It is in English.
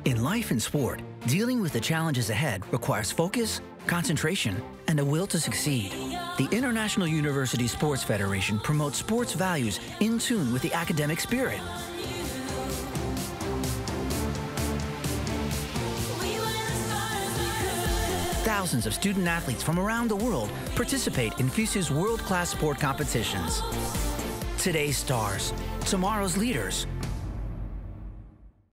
In life and sport, dealing with the challenges ahead requires focus, concentration, and a will to succeed. The International University Sports Federation promotes sports values in tune with the academic spirit. Thousands of student athletes from around the world participate in FISU's world-class sport competitions. Today's stars, tomorrow's leaders.